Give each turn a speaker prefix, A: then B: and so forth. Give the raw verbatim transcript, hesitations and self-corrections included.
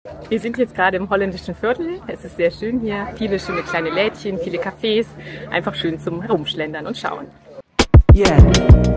A: Wir sind jetzt gerade im holländischen Viertel. Es ist sehr schön hier. Viele schöne kleine Lädchen, viele Cafés. Einfach schön zum Herumschlendern und schauen.
B: Yeah.